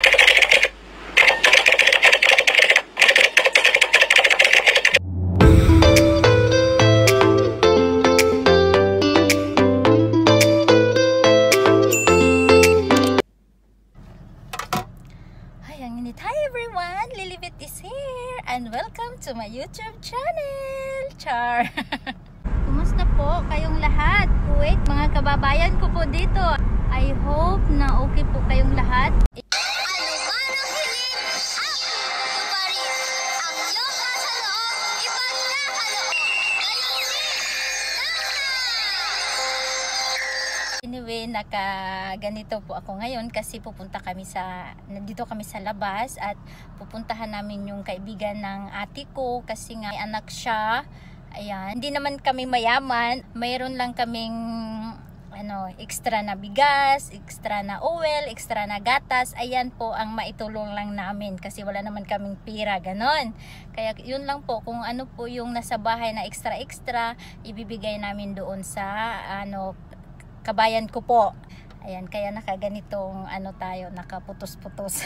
Hi everyone, Lilibet is here and welcome to my YouTube channel. Char! Kumusta po kayong lahat? Kuwait, mga kababayan ko po dito. I hope na okay po kayong lahat. Anyway, ganito po ako ngayon kasi nandito kami sa labas at pupuntahan namin yung kaibigan ng ate ko kasi nga may anak siya. Ayan, hindi naman kami mayaman, mayroon lang kaming extra na bigas, extra na oil, extra na gatas. Ayan po ang maitulong lang namin kasi wala naman kaming pira, ganon. Kaya yun lang po, kung ano po yung nasa bahay na extra ibibigay namin doon sa kabayan ko po. Ayan, kaya nakaganitong tayo, nakaputos-putos.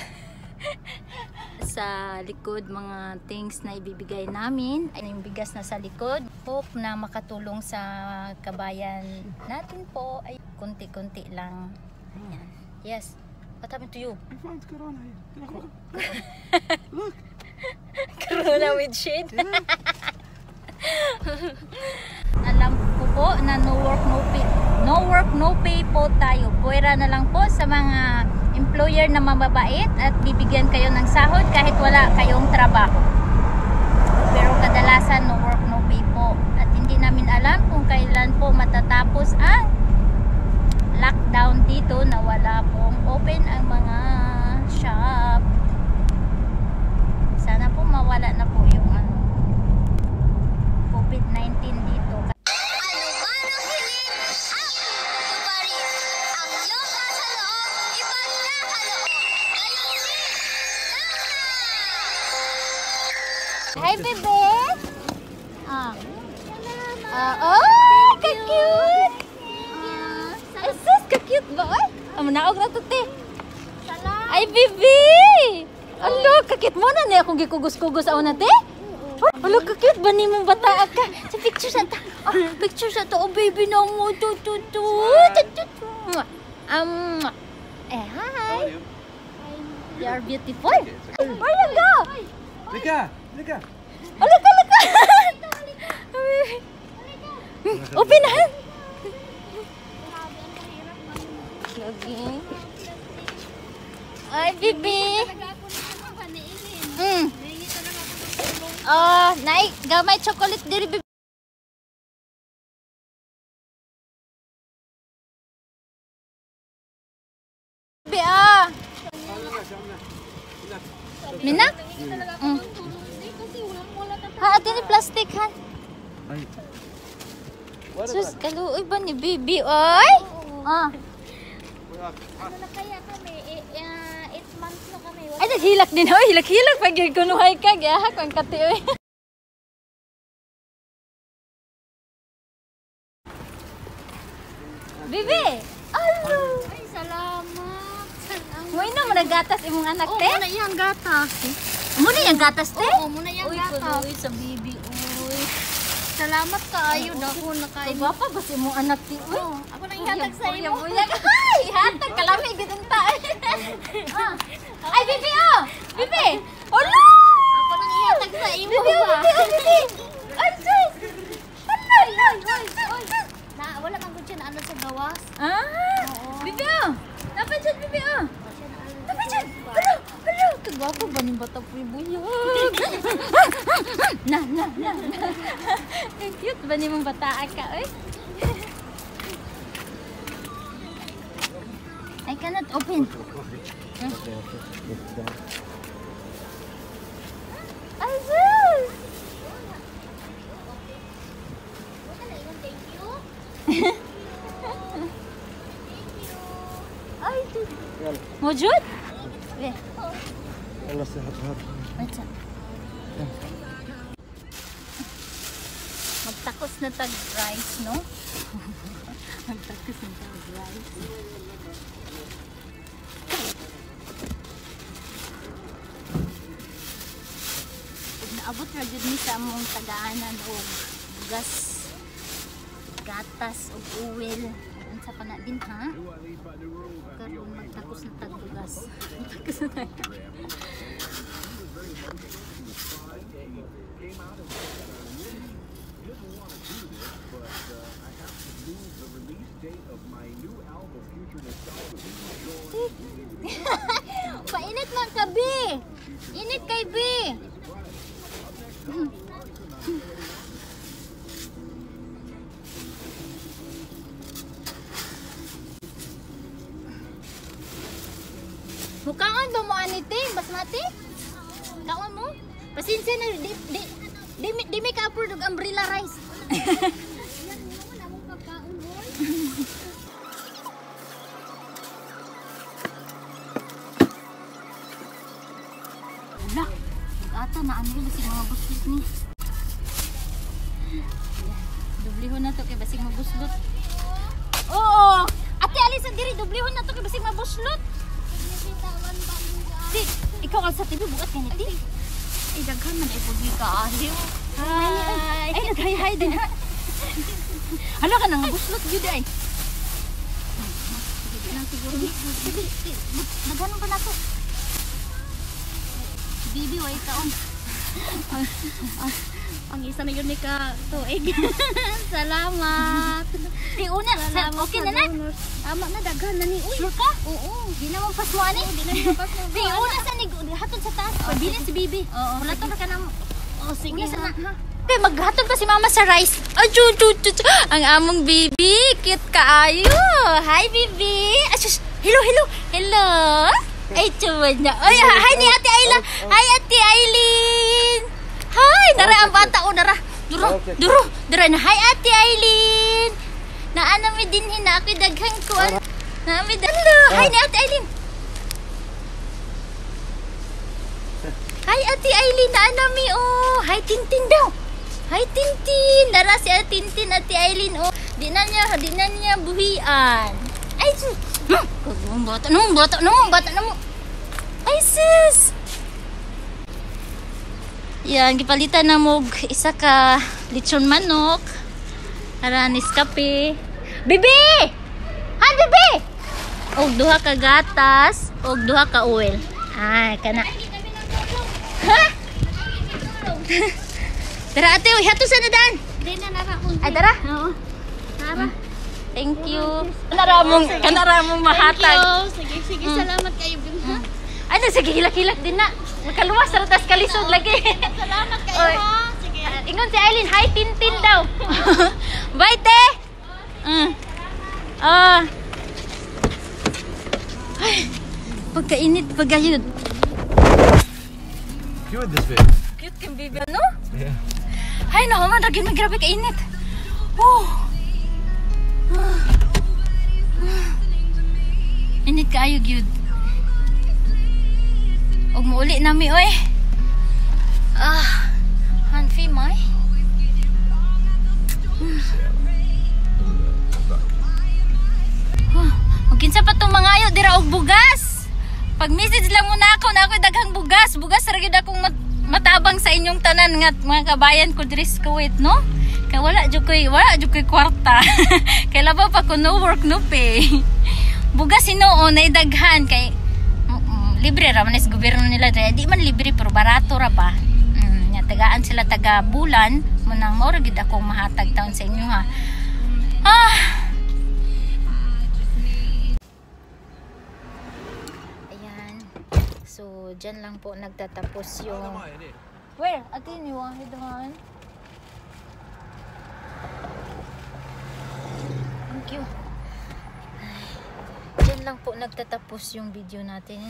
Sa likod mga things na ibibigay namin, ay yung bigas na sa likod. Hope na makatulong sa kabayan natin po. Ay kunti-kunti lang. Ayan. Yes. What happened to you? I found Corona here. Look. Corona with shit. Yeah. Alam ko po na no work no pay po tayo. Puwera na lang po sa mga employer na mababait at bibigyan kayo ng sahod kahit wala kayong trabaho. Pero kadalasan no work no pay po. At hindi namin alam kung kailan po matatapos ang lockdown dito na wala pong open ang mga shop. Sana po mawala na po yung COVID-19 dito. Hi, bebe! Oh, ka-cute! Sus, ka-cute ba? Manaog na ito, te. Ay, bebe! Alo, ka-cute mo na niya kung gikugos-kugos ako na, te? Alo, ka-cute ba ni mong bata ka? Sa picture sa ta. Picture sa to. Oh, baby na mo. Hi. You are beautiful. Where you go? Lika. Oh, lika. Open na. Lagi. Ay, bibi. Nay, gamay chocolate diri, bibi. Mina? Ha, ate ni plastic, ha? Ay. Sus, kaluoy ba ni Bibi? Oy! Ano na kaya kami? 8 months na kami. Ay, naghilak din, oy. Hilak-hilak pag yung kunuhay ka. Gahak ang kati, oy. Bibi! Alo! Ay, salamat. Mo na mo nagatas imong anak, te? Muna iyang gatas. Muna yung gatas, te? Oo, muna iyang Uy, gatas. kunuhay sa Bibi, uy. Salamat kaayo ako nakain. Gwapa ba si imong anak, ti? Uy. Ako nang ihatag sa iyo. Ay, hatag kalami gitong tayo. Ay, Bibi, oh! Bibi! Olo! Ako nang ihatag sa iyo. Bibi, oh, Bibi, oh, Bibi! Ay, sus! Wala man gud siya na ano sa gawas. Bibi, oh! Dapat dyan, Bibi, oh! Dapat dyan! Alo! Kagwapo ba ng bata po yung buyog? Na. Cute ba ni mong bataan ka, oy? I cannot open. Ay, sus! Thank you. Ay, sus! Mojud? Eh. Allah sehat. What's up? Magtakos na tag-rice, no? Magtakos na tag-rice. Naabot ra gyud mi sa among tagaanan og gas, gatas ug oil. Unsa pa na din ha? Karon magtapos na tagbugas. Painit man ka, Bi. Init kay Bi. Mukaan ba mo anite? Basmati? Kaon mo? Pasensya na, di may ka-upload og umbrella rice. Wala, ata na ano yung basig mga buslot ni. Dublihon na to kay basig mga buslot. Oo! Ate Alisa diri, dublihon na to kay basig mga buslot. Di, ikaw ang sa TV bukat ganit di. Ay, daghan man ay pugi ka. Hi! Ay, nag-hi-hi din ha. Hala ka nang buslot yun ay. Sige lang siguro. Naghanong pa na to. Bibi, way taon. Ang isa na yun ni ka tuig. Salamat. Di una, okay na na? Tama na, daghan na ni. Sure ka? Oo. Di na mong pasmuan eh. Di una sa hatod sa taas. Pabilis si Bibi. Wala to na ka na. O, sige na. Okay, maghatod pa si Mama sa rice. Ang among Bibi. Cute kaayo. Hi, Bibi. Hello. Ay, tuwan na. Ay, hi ni Ate Ayla. Hi, Ate Aileen. Hi, dara ang bata. O, dara. Dura na. Hi, Ate Aileen. Naanami din hina. Ako'y daghang kuwan. Naanami dalo. Hi ni Ate Aileen. Hi, Ate Aileen. Naanami, oh. Hi, Tintin daw. Hi, Tintin. Dara si Ate Tintin, Ate Aileen, oh. Di na niya buhian. Ay, sus. Kagawang bata na mo. Ay, sis. Yan, gipalitan na mo isa ka lechon manok. Aranis kape. Bibi! Ha, Bibi! Og duha ka gatas, og duha ka oil. Ay, kana. Ha? Dara ate, hato sa nadan. Di na nara. Ay, dara. Oo. Tara. Thank you. Kanara mong mahatag. Sige, salamat kayo. Ano, sige, hilak-hilak din na. Makaluwas, tas kalisod lagi. Salamat kayo Oy. ha. Sige. Ingon si Aileen, hi, Tintin daw. Bye, te. Ay, pagkainit, pagayod. Cute this bit. Cute kang baby, ano? Yeah. Ay, naman, lagi may grabe kainit. Oh. Init ka ayog yun. Og muuli nami oy. Hanfi may. Og kinsa pa tong mga ayo dira og bugas. Pag message lang mo na ako daghang bugas. Bugas ra gyud akong matabang sa inyong tanan nga mga kabayan ko diri sa Kuwait, no? Kay wala jud koy kwarta. Kay labaw pa ko no work no pay. Bugas hinuon na idaghan kay libre ra man is gobyerno nila di man libre pero barato ra ba. Nya tagaan sila taga bulan mo nang mao ra gid akong mahatag taon sa inyo ha. Ayan. So diyan lang po nagtatapos yung where atin you want doon. Thank you. Diyan lang po nagtatapos yung video natin.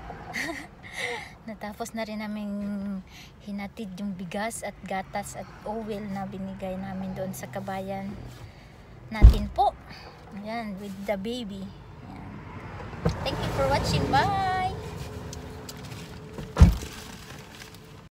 Natapos na rin namin hinatid yung bigas at gatas at oil na binigay namin doon sa kabayan natin po. Ayan, with the baby. Ayan. Thank you for watching. Bye!